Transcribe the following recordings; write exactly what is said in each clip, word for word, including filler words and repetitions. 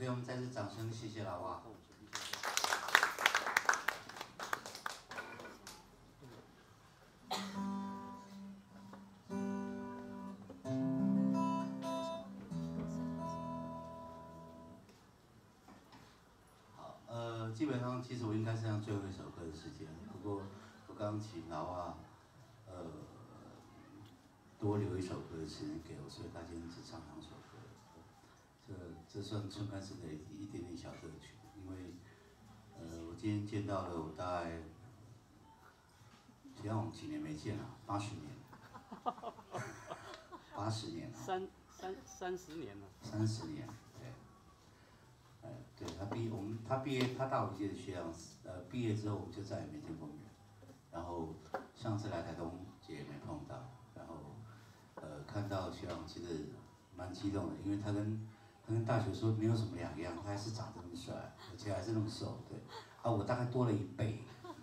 给我们再次掌声，谢谢老蛙。好，呃，基本上其实我应该是唱最后一首歌的时间，不过我刚刚请老蛙，呃，多留一首歌的时间给我，所以他今天只唱两首歌。这这算春干生的一点点小乐趣，因为呃，我今天见到了我大概，实际上我们几年没见了，八十年，八十年了， 三三三十年了， 三十年，对，哎，对他毕我们他毕业，他大我一届的学长，呃，毕业之后我们就再也没见过面，然后上次来台东也没碰到，然后呃，看到学长其实蛮激动的，因为他跟他跟大学时候没有什么两样，他还是长得那么帅，而且还是那么瘦，对。啊，我大概多了一倍。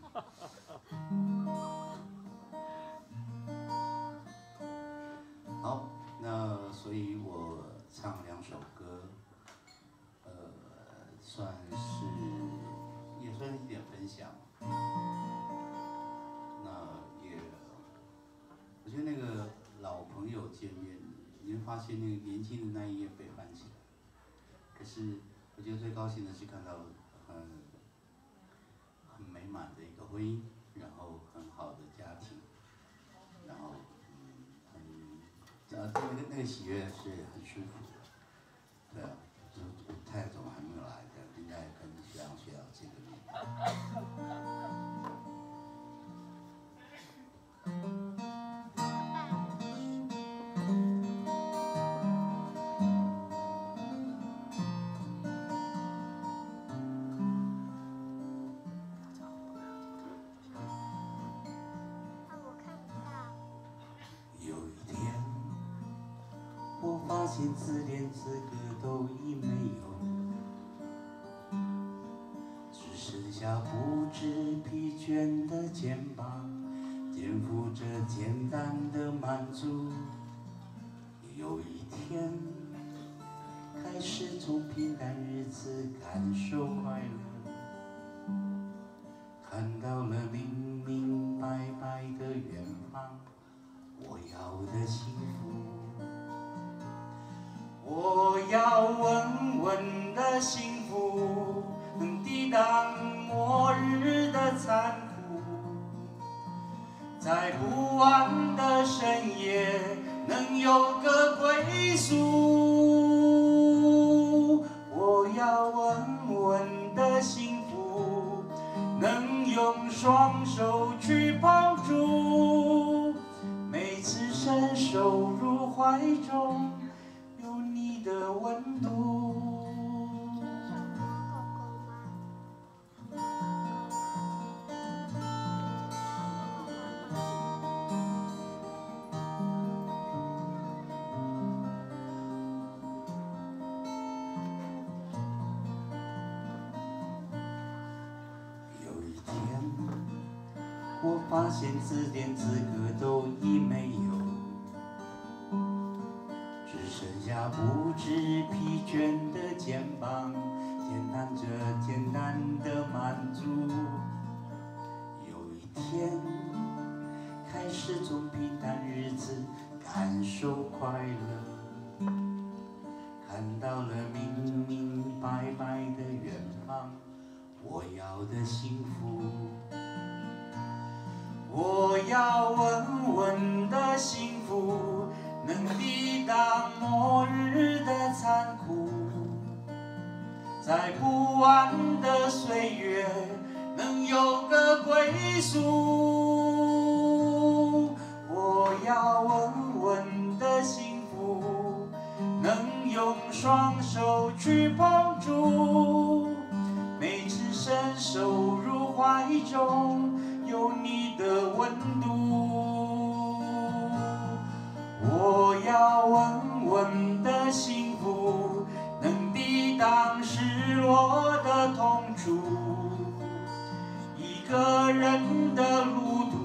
好，那所以我唱两首歌，呃，算是也算是一点分享。那也，我觉得那个老朋友见面，你会发现那个年轻的那一页被翻起来。可是，我觉得最高兴的是看到很很美满的一个婚姻，然后很好的家庭，然后嗯很呃那个那个喜悦是很舒服的，对啊，就太总还没有来的，应该跟学长学长见个面。发现字典资格都已没有，只剩下不知疲倦的肩膀，肩负着简单的满足。有一天，开始从平淡日子感受快乐，看到了明明白白的远方，我要的幸福。我要稳稳的幸福，能抵挡末日的残酷，在不安的深夜能有个归宿。我要稳稳的幸福，能用双手去抱住，每次伸手入怀中的温度。有一天，我发现字典资格都已没有。剩下不知疲倦的肩膀，简单着简单的满足。有一天，开始从平淡日子感受快乐，看到了明明白白的远方，我要的幸福。我要稳稳的幸福，能抵挡末日的残酷，在不安的岁月能有个归宿。我要稳稳的幸福，能用双手去抱住，每次伸手入怀中有你的温度。我要稳稳的幸福，能抵挡失落的痛楚。一个人的路途，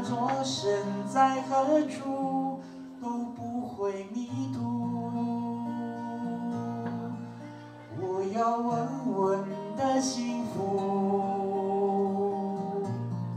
作身在何处都不会迷途。我要稳稳的幸福，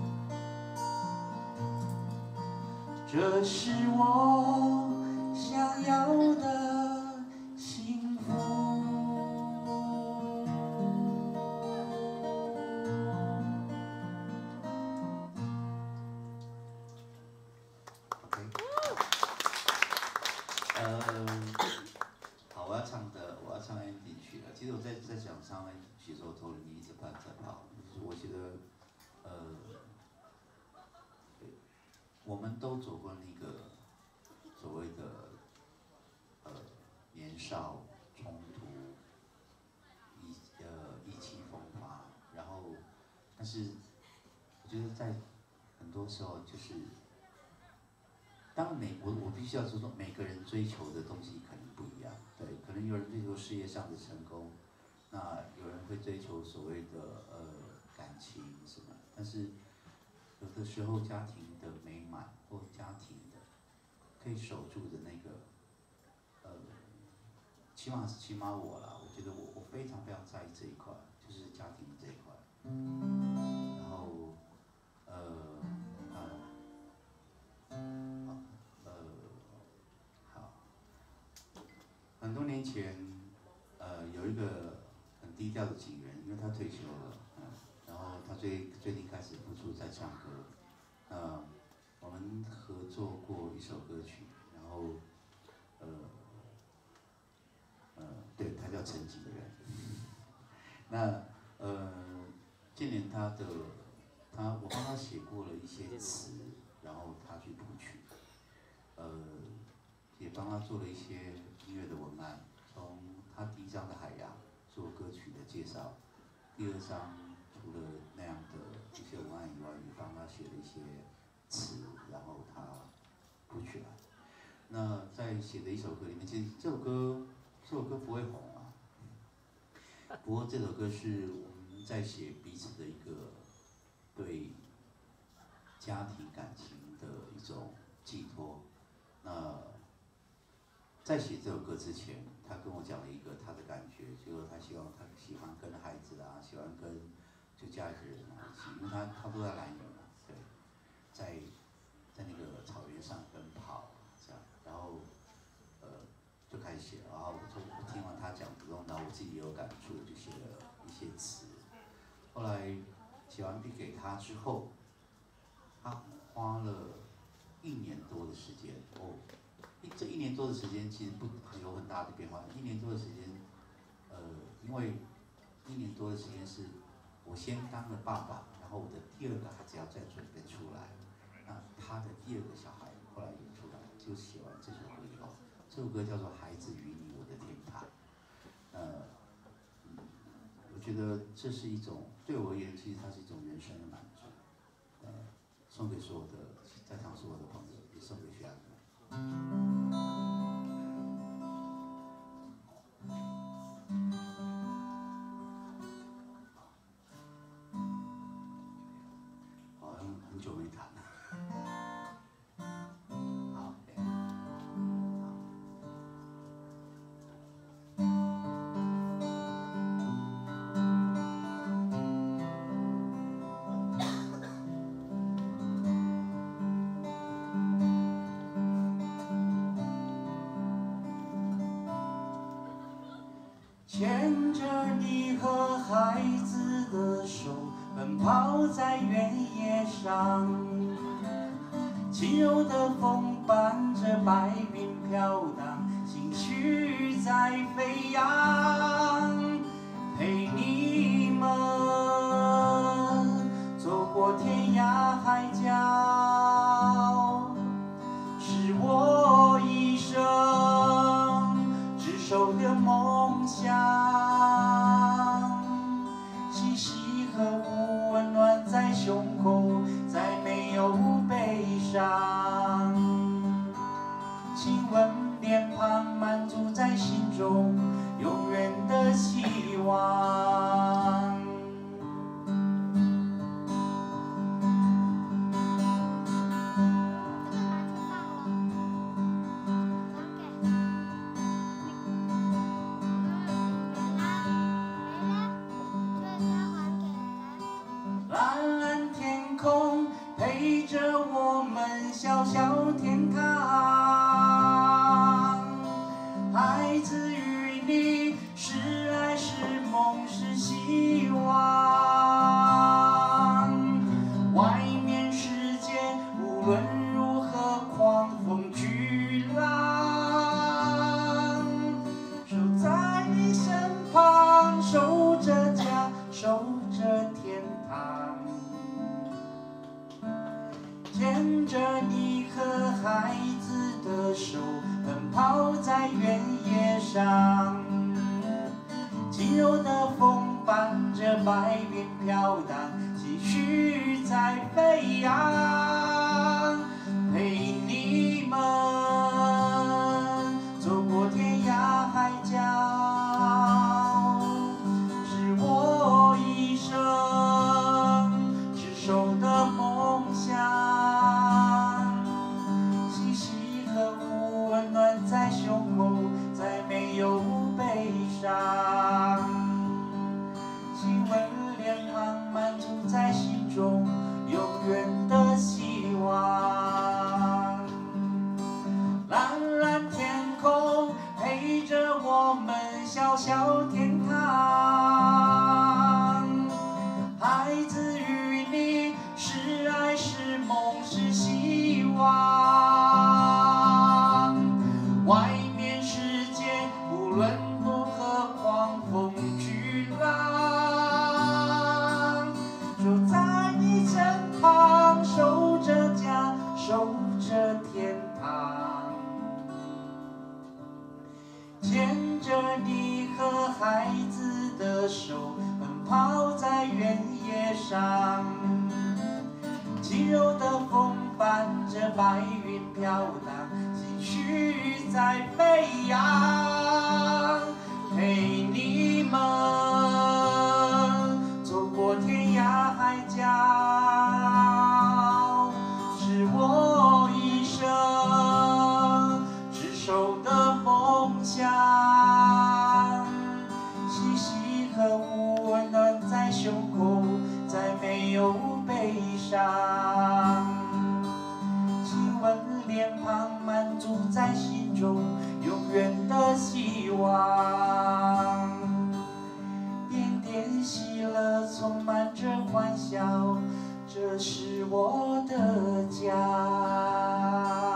这是我想要的幸福。OK， 呃，好，我要唱的，我要唱 ending 曲了。其实我在在讲唱 ending 曲的时候，头里面一直在在跑，就是我觉得，呃，我们都走过那个所谓的呃年少冲突、意呃意气风发，然后，但是我觉得在很多时候就是。当每我我必须要说，每个人追求的东西可能不一样，对，可能有人追求事业上的成功，那有人会追求所谓的呃感情什么，但是有的时候家庭的美满或家庭的可以守住的那个，呃，起码是起码我啦，我觉得我我非常非常在意这一块，就是家庭这一块，然后呃。很多年前，呃，有一个很低调的警员，因为他退休了，嗯，然后他最最近开始复出在唱歌，呃，我们合作过一首歌曲，然后，呃，呃，对，他叫陈吉仁，那呃，今年他的他我帮他写过了一些词，然后他去谱曲，呃，也帮他做了一些。音乐的文案，从他第一章的海洋做歌曲的介绍，第二章除了那样的一些文案以外，也帮他写了一些词，然后他谱曲来。那在写的一首歌里面，其实这首歌这首歌不会红啊，不过这首歌是我们在写彼此的一个对家庭感情的一种寄托。那在写这首歌之前，他跟我讲了一个他的感觉，就是他希望他喜欢跟孩子啊，喜欢跟就家里人啊一起，因为他他都在兰屿嘛，对，在在那个草原上奔跑这样，然后呃就开始写，然后我就我听完他讲之后，然后我自己也有感触，就写了一些词。后来写完笔给他之后，他花了一年多的时间哦。这一年多的时间其实不有很大的变化。一年多的时间，呃，因为一年多的时间是我先当了爸爸，然后我的第二个孩子要再准备出来，那他的第二个小孩后来也出来，就写完这首歌以后，这首歌叫做《孩子与你我的天堂》。呃，嗯，我觉得这是一种对我而言，其实它是一种人生的满足。呃，送给所有的在场所有的朋友，也送给徐安哥。好像很久没弹了。好，牵着你和孩子的手，奔跑在原野上，轻柔的风伴着白云飘荡，情绪在飞扬，陪你们走过天涯海角，是我一生执手的梦想。细细呵护，温暖在胸口，再没有悲伤。亲吻脸庞，满足在心中，永远的希望。 小天堂。孩子与你是爱是梦是希望，外面世界无论如何狂风巨浪，守在你身旁，守着家，守着天堂，牵着你和孩子的手，奔跑在原野上，轻柔的风伴着白云飘荡，继续在飞扬，陪你们走过天涯海角，是我一生执手的梦想，细细呵护温暖在胸口，再没有悲伤，亲吻脸庞满足在心中永远的希望，蓝蓝天空陪着我们小小天堂，孩子与你是爱是梦是希望，外面世界无论如何狂风巨浪，守在你身旁，守着家，守着天堂，牵着你和孩子的手，奔跑在原野上，轻柔的风伴着白云飘荡，继续在飞扬，陪你们走过天涯海角，是我一生执手的梦想，细细呵护温暖在胸口，再没有悲伤，亲吻脸庞满足在心中永远的希望，点点喜乐充满着欢笑，这是我的家。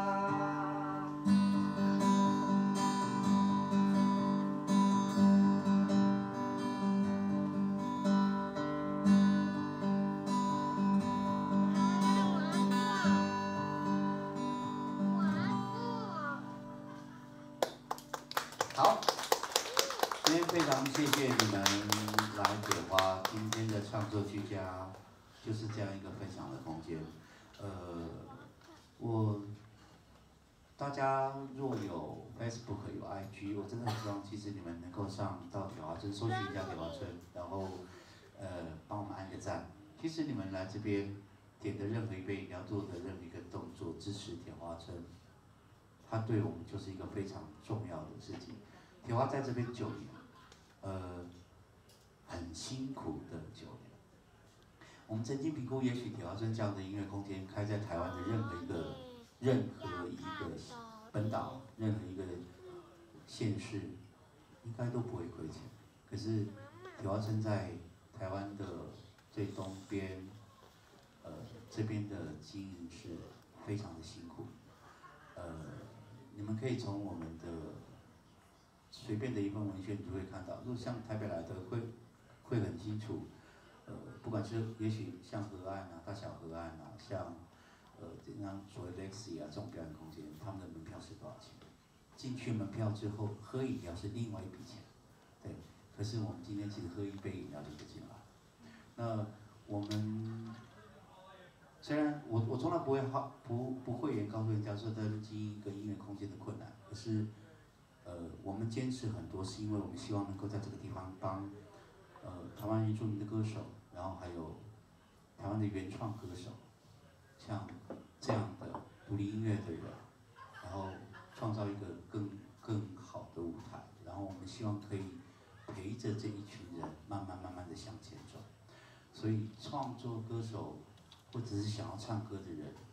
好，今天非常谢谢你们来铁花，今天的创作居家就是这样一个分享的空间。呃，我大家若有 Facebook 有 I G， 我真的很希望其实你们能够上到铁花村搜寻一下铁花村，然后呃帮我们按个赞。其实你们来这边点的任何一杯饮料，做的任何一个动作，支持铁花村，它对我们就是一个非常重要的事情。铁花在这边九年，呃，很辛苦的九年。我们曾经评估，也许铁花村这样的音乐空间开在台湾的任何一个、任何一个本岛、任何一个县市，应该都不会亏钱。可是铁花村在台湾的最东边，呃，这边的经营是非常的辛苦。呃，你们可以从我们的随便的一份文献，你就会看到，如果像台北来的会会很清楚，呃，不管是也许像河岸啊、大小河岸啊，像呃这样所谓 Lexi 啊这种表演空间，他们的门票是多少钱？进去门票之后喝饮料是另外一笔钱，对。可是我们今天其实喝一杯饮料就不进来。那我们虽然我我从来不会好不不讳言告诉人家说在经营一个音乐空间的困难，可是。呃，我们坚持很多，是因为我们希望能够在这个地方帮，呃，台湾原住民的歌手，然后还有台湾的原创歌手，像这样的独立音乐的人，然后创造一个更更好的舞台，然后我们希望可以陪着这一群人慢慢慢慢的向前走。所以创作歌手或者是想要唱歌的人，我们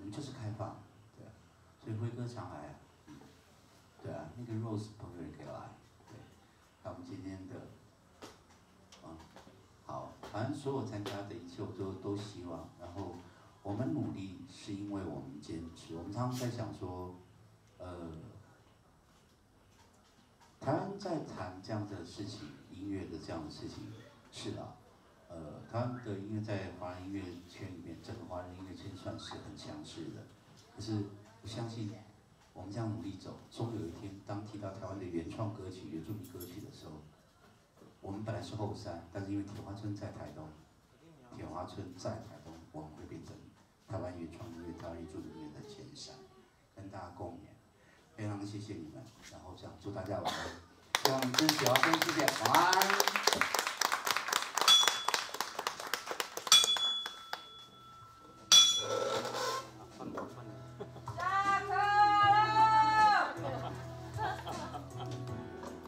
们就是开放，对啊，所以辉哥常来啊，对啊，那个 Rose 朋友也可以来，对，还有我们今天的，嗯，好，反正所有参加的一切我都都希望，然后我们努力是因为我们坚持，我们常常在想说，呃。台湾在谈这样的事情，音乐的这样的事情，是啊，呃，台湾的音乐在华人音乐圈里面，整个华人音乐圈算是很强势的。可是我相信，我们这样努力走，终有一天，当提到台湾的原创歌曲、原住民歌曲的时候，我们本来是后山，但是因为铁花村在台东，铁花村在台东，我们会变成台湾原创音乐、台湾原住民音乐的前山，跟大家共勉。非常谢谢你们，然后这样祝大家晚安，希望你们珍惜好，谢谢，晚安。